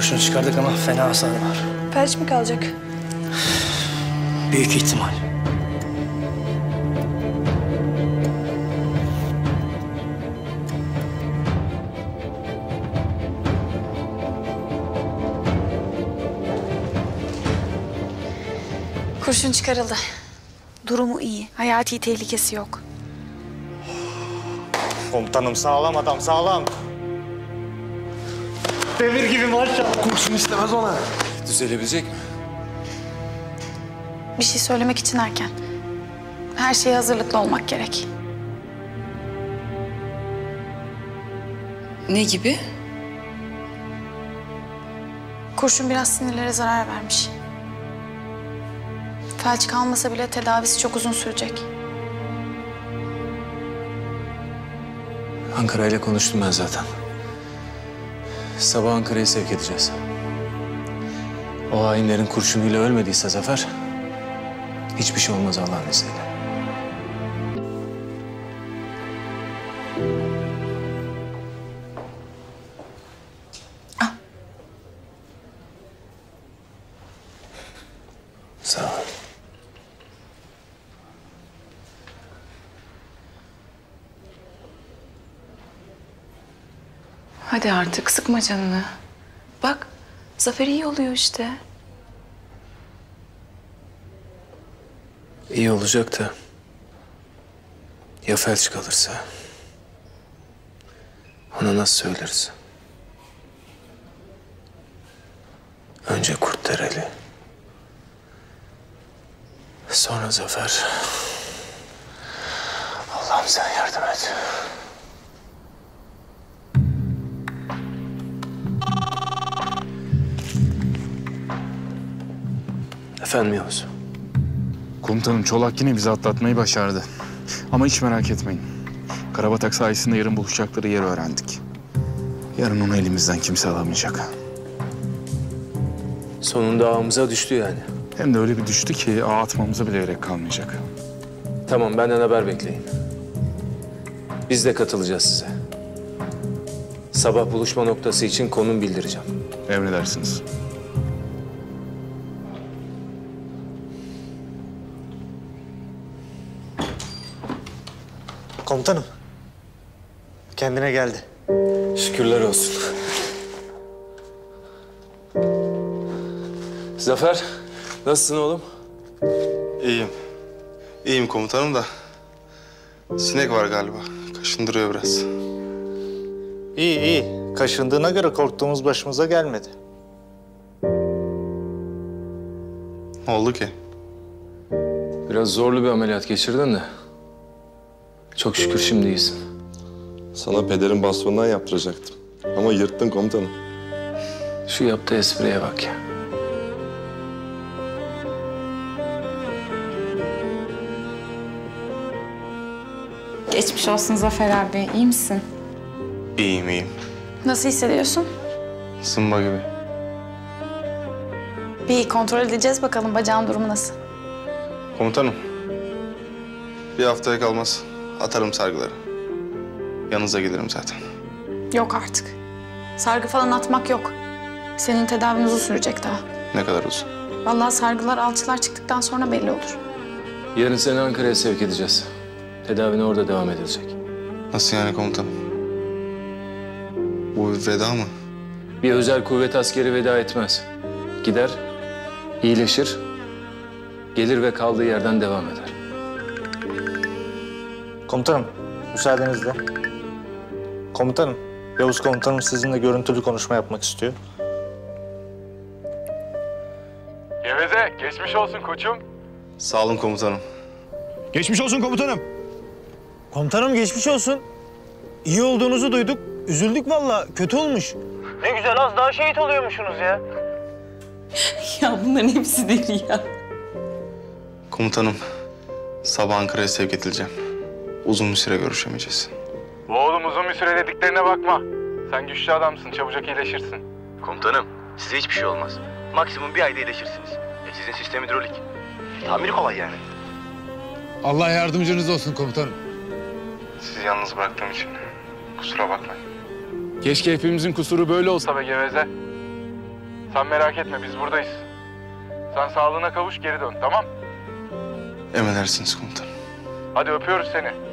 Kurşun çıkardık ama fena hasar var. Felç mi kalacak? Büyük ihtimal. Kurşun çıkarıldı. Durumu iyi. Hayati tehlikesi yok. Komutanım sağlam adam, sağlam. Demir gibi maşallah. Kurşun istemez ona. Düzelebilecek mi? Bir şey söylemek için erken. Her şeye hazırlıklı olmak gerek. Ne gibi? Kurşun biraz sinirlere zarar vermiş. Felç kalmasa bile tedavisi çok uzun sürecek. Ankara ile konuştum ben zaten. Sabah Ankara'ya sevk edeceğiz. O hainlerin kurşunuyla ölmediyse Zafer, hiçbir şey olmaz Allah'ın izniyle. Sağ ol. Hadi artık sıkma canını. Bak Zafer iyi oluyor işte. İyi olacak da ya felç kalırsa? Ona nasıl söyleriz? Önce Kurtdereli. Sonra Zafer. Allah'ım sen yardım et. Efendim Yavuz? Komutanım Çolak yine bizi atlatmayı başardı. Ama hiç merak etmeyin. Karabatak sayesinde yarın buluşacakları yeri öğrendik. Yarın onu elimizden kimse alamayacak. Sonunda ağımıza düştü yani. Hem de öyle bir düştü ki ağ atmamıza bile gerek kalmayacak. Tamam, benden haber bekleyin. Biz de katılacağız size. Sabah buluşma noktası için konum bildireceğim. Emredersiniz. Komutanım. Kendine geldi. Şükürler olsun. Zafer, nasılsın oğlum? İyiyim. İyiyim komutanım da. Sinek var galiba. Kaşındırıyor biraz. İyi iyi. Kaşındığına göre korktuğumuz başımıza gelmedi. Ne oldu ki? Biraz zorlu bir ameliyat geçirdin de. Çok şükür şimdi iyisin. Sana pederin bastonundan yaptıracaktım. Ama yırttın komutanım. Şu yaptığı espriye bak ya. Geçmiş olsun Zafer abi. İyi misin? İyiyim iyiyim. Nasıl hissediyorsun? Zımba gibi. Bir kontrol edeceğiz bakalım bacağın durumu nasıl? Komutanım. Bir haftaya kalmaz. Atarım sargıları. Yanınıza gelirim zaten. Yok artık. Sargı falan atmak yok. Senin tedavin uzun sürecek daha. Ne kadar uzun? Vallahi sargılar, alçılar çıktıktan sonra belli olur. Yarın seni Ankara'ya sevk edeceğiz. Tedavine orada devam edilecek. Nasıl yani komutanım? Bu bir veda mı? Bir özel kuvvet askeri veda etmez. Gider, iyileşir, gelir ve kaldığı yerden devam eder. Komutanım, müsaadenizle. Komutanım, Yavuz komutanım sizinle görüntülü konuşma yapmak istiyor. Geveze, geçmiş olsun koçum. Sağ olun komutanım. Geçmiş olsun komutanım. Komutanım geçmiş olsun. İyi olduğunuzu duyduk. Üzüldük vallahi. Kötü olmuş. Ne güzel az daha şehit oluyormuşsunuz ya. Ya bunların hepsi deli ya. Komutanım, sabah Ankara'ya sevk edileceğim. Uzun bir süre görüşemeyeceğiz. Oğlum uzun bir süre dediklerine bakma. Sen güçlü adamsın, çabucak iyileşirsin. Komutanım, size hiçbir şey olmaz. Maksimum bir ayda iyileşirsiniz. Sizin sistem hidrolik. Tamiri kolay yani. Allah yardımcınız olsun komutanım. Sizi yalnız bıraktığım için kusura bakmayın. Keşke hepimizin kusuru böyle olsa be Geveze. Sen merak etme, biz buradayız. Sen sağlığına kavuş, geri dön, tamam? Emredersiniz komutanım. Hadi öpüyoruz seni.